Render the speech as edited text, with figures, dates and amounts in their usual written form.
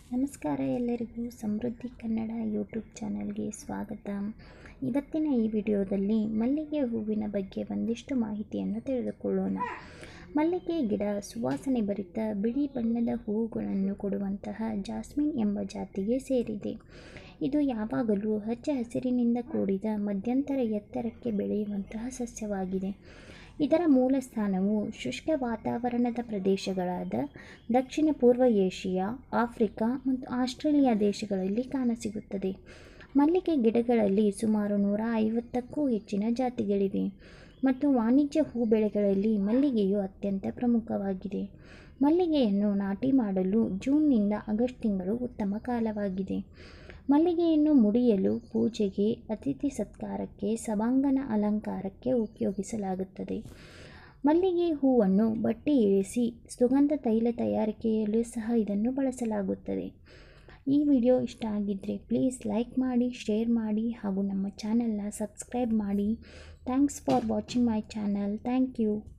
ನಮಸ್ಕಾರ ಎಲ್ಲರಿಗೂ ಸಮೃದ್ಧಿ ಕನ್ನಡ ಯೂಟ್ಯೂಬ್ ಚಾನಲ್ಗೆ ಸ್ವಾಗತ. ಇವತ್ತಿನ ಈ ವಿಡಿಯೋದಲ್ಲಿ ಮಲ್ಲಿಗೆ ಹೂವಿನ ಬಗ್ಗೆ ಒಂದಿಷ್ಟು ಮಾಹಿತಿಯನ್ನು ತಿಳಿದುಕೊಳ್ಳೋಣ. ಮಲ್ಲಿಗೆ ಗಿಡ ಸುವಾಸನೆ ಭರಿತ ಬಿಳಿ ಬಣ್ಣದ ಹೂವುಗಳನ್ನು ಕೊಡುವಂತಹ ಜಾಸ್ಮಿನ್ ಎಂಬ ಜಾತಿಗೆ ಸೇರಿದೆ. ಇದು ಯಾವಾಗಲೂ ಹಚ್ಚ ಹಸಿರಿನಿಂದ ಕೂಡಿದ ಮಧ್ಯಂತರ ಎತ್ತರಕ್ಕೆ ಬೆಳೆಯುವಂತಹ ಸಸ್ಯವಾಗಿದೆ. ಇದರ ಮೂಲ ಸ್ಥಾನವು ಶುಷ್ಕ ವಾತಾವರಣದ ಪ್ರದೇಶಗಳಾದ ದಕ್ಷಿಣ ಪೂರ್ವ ಏಷ್ಯಾ, ಆಫ್ರಿಕಾ ಮತ್ತು ಆಸ್ಟ್ರೇಲಿಯಾ ದೇಶಗಳಲ್ಲಿ ಕಾಣಸಿಗುತ್ತದೆ. ಮಲ್ಲಿಗೆ ಗಿಡಗಳಲ್ಲಿ ಸುಮಾರು 150ಕ್ಕೂ ಹೆಚ್ಚಿನ ಜಾತಿಗಳಿವೆ ಮತ್ತು ವಾಣಿಜ್ಯ ಹೂ ಬೆಳೆಗಳಲ್ಲಿ ಮಲ್ಲಿಗೆಯು ಅತ್ಯಂತ ಪ್ರಮುಖವಾಗಿದೆ. ಮಲ್ಲಿಗೆಯನ್ನು ನಾಟಿ ಮಾಡಲು ಜೂನ್ನಿಂದ ಆಗಸ್ಟ್ ತಿಂಗಳು ಉತ್ತಮ ಕಾಲವಾಗಿದೆ. ಮಲ್ಲಿಗೆಯನ್ನು ಮುಡಿಯಲು, ಪೂಜೆಗೆ, ಅತಿಥಿ ಸತ್ಕಾರಕ್ಕೆ, ಸಭಾಂಗಣ ಅಲಂಕಾರಕ್ಕೆ ಉಪಯೋಗಿಸಲಾಗುತ್ತದೆ. ಮಲ್ಲಿಗೆ ಹೂವನ್ನು ಬಟ್ಟಿ ಇಳಿಸಿ ಸುಗಂಧ ತೈಲ ತಯಾರಿಕೆಯಲ್ಲೂ ಸಹ ಇದನ್ನು ಬಳಸಲಾಗುತ್ತದೆ. ಈ ವಿಡಿಯೋ ಇಷ್ಟ ಆಗಿದ್ದರೆ ಪ್ಲೀಸ್ ಲೈಕ್ ಮಾಡಿ, ಶೇರ್ ಮಾಡಿ ಹಾಗೂ ನಮ್ಮ ಚಾನಲ್ನ ಸಬ್ಸ್ಕ್ರೈಬ್ ಮಾಡಿ. Thanks for watching my channel. Thank you.